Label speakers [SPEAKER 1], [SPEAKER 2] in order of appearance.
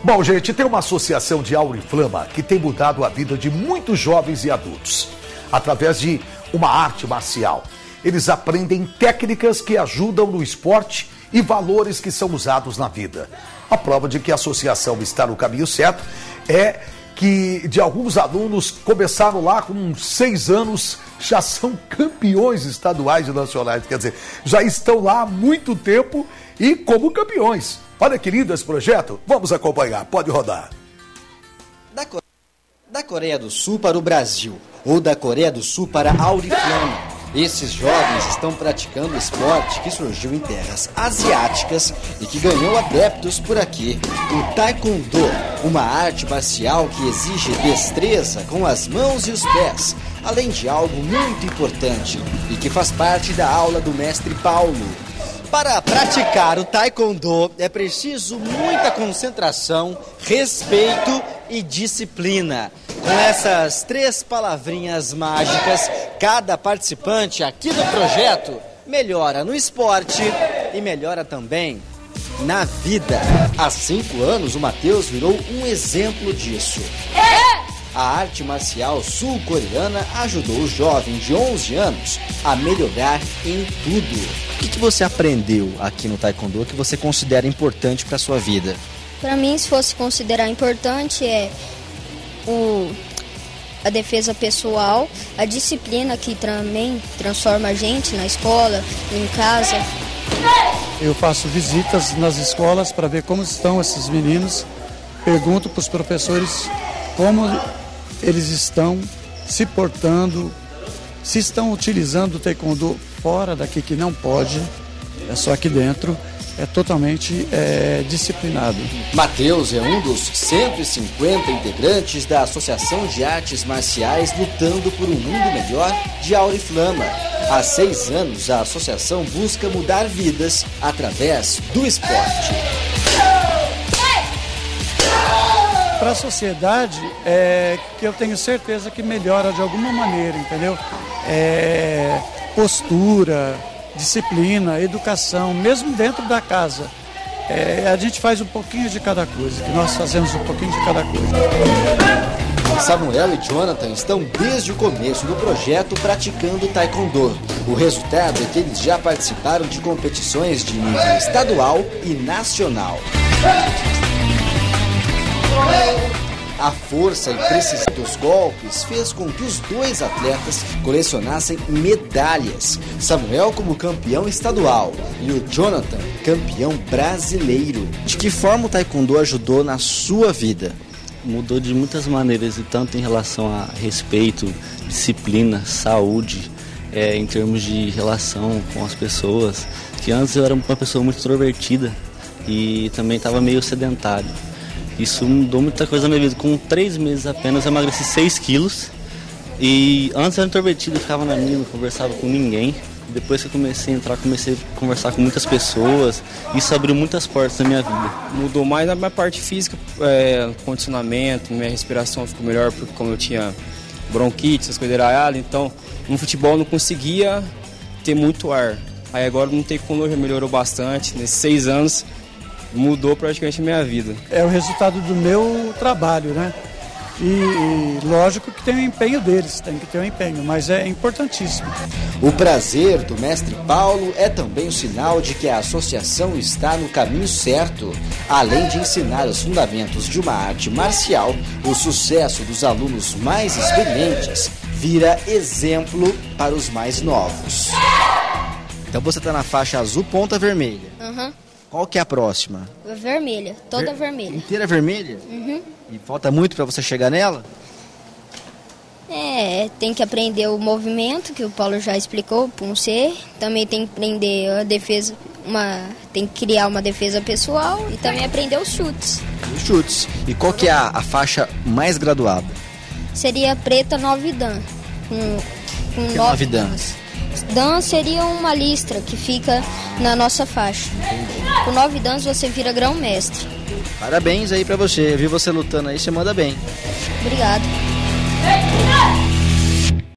[SPEAKER 1] Bom, gente, tem uma associação de Auriflama que tem mudado a vida de muitos jovens e adultos através de uma arte marcial. Eles aprendem técnicas que ajudam no esporte e valores que são usados na vida. A prova de que a associação está no caminho certo é que de alguns alunos começaram lá com 6 anos, já são campeões estaduais e nacionais, quer dizer, já estão lá há muito tempo e como campeões. Olha que lindo esse projeto, vamos acompanhar, pode rodar.
[SPEAKER 2] Da Coreia do Sul para o Brasil, ou da Coreia do Sul para a Auriflama. Esses jovens estão praticando esporte que surgiu em terras asiáticas e que ganhou adeptos por aqui. O Taekwondo, uma arte marcial que exige destreza com as mãos e os pés, além de algo muito importante e que faz parte da aula do mestre Paulo. Para praticar o Taekwondo é preciso muita concentração, respeito e disciplina. Com essas 3 palavrinhas mágicas, cada participante aqui do projeto melhora no esporte e melhora também na vida. Há 5 anos, o Matheus virou um exemplo disso. A arte marcial sul-coreana ajudou o jovem de 11 anos a melhorar em tudo. O que você aprendeu aqui no Taekwondo que você considera importante para a sua vida?
[SPEAKER 3] Para mim, se fosse considerar importante, a defesa pessoal, a disciplina que também transforma a gente na escola, em casa.
[SPEAKER 4] Eu faço visitas nas escolas para ver como estão esses meninos, pergunto para os professores como eles estão se portando, se estão utilizando o Taekwondo fora daqui, que não pode, é só aqui dentro. É totalmente disciplinado. Matheus
[SPEAKER 2] é um dos 150 integrantes da Associação de Artes Marciais lutando por um mundo melhor de Auriflama. Há 6 anos, a associação busca mudar vidas através do esporte.
[SPEAKER 4] Para a sociedade, que eu tenho certeza que melhora de alguma maneira, entendeu? Postura, disciplina, educação, mesmo dentro da casa. A gente faz um pouquinho de cada coisa, que nós fazemos um pouquinho de cada coisa.
[SPEAKER 2] Samuel e Jonathan estão desde o começo do projeto praticando Taekwondo. O resultado é que eles já participaram de competições de nível estadual e nacional. A força e precisão dos golpes fez com que os 2 atletas colecionassem medalhas. Samuel como campeão estadual e o Jonathan campeão brasileiro. De que forma o Taekwondo ajudou na sua vida?
[SPEAKER 5] Mudou de muitas maneiras, e tanto em relação a respeito, disciplina, saúde, em termos de relação com as pessoas. Que antes eu era uma pessoa muito introvertida e também estava meio sedentário. Isso mudou muita coisa na minha vida. Com 3 meses apenas eu emagreci 6 quilos. E antes eu era introvertido, ficava na minha, não conversava com ninguém. Depois que eu comecei a entrar, comecei a conversar com muitas pessoas. Isso abriu muitas portas na minha vida.
[SPEAKER 6] Mudou mais na minha parte física, condicionamento, minha respiração ficou melhor, porque como eu tinha bronquite, essas coisas erradas, então no futebol eu não conseguia ter muito ar. Aí agora no Taekwondo já melhorou bastante, nesses 6 anos. Mudou praticamente a minha vida.
[SPEAKER 4] É o resultado do meu trabalho, né? E lógico que tem o empenho deles, tem que ter o empenho, mas é importantíssimo.
[SPEAKER 2] O prazer do mestre Paulo é também um sinal de que a associação está no caminho certo. Além de ensinar os fundamentos de uma arte marcial, o sucesso dos alunos mais experientes vira exemplo para os mais novos. Então você está na faixa azul, ponta vermelha.
[SPEAKER 3] Uhum.
[SPEAKER 2] Qual que é a próxima?
[SPEAKER 3] Vermelha, toda vermelha.
[SPEAKER 2] Inteira vermelha?
[SPEAKER 3] Uhum.
[SPEAKER 2] E falta muito para você chegar nela?
[SPEAKER 3] Tem que aprender o movimento, que o Paulo já explicou, puncer. Também tem que aprender a defesa, tem que criar uma defesa pessoal e também aprender os chutes.
[SPEAKER 2] Os chutes. E qual que é a faixa mais graduada?
[SPEAKER 3] Seria preta 9 dan. Com
[SPEAKER 2] 9 dans?
[SPEAKER 3] Dan seria uma listra que fica na nossa faixa. Com 9 dans você vira grão-mestre.
[SPEAKER 2] Parabéns aí pra você. Eu vi você lutando aí, você manda bem.
[SPEAKER 3] Obrigado.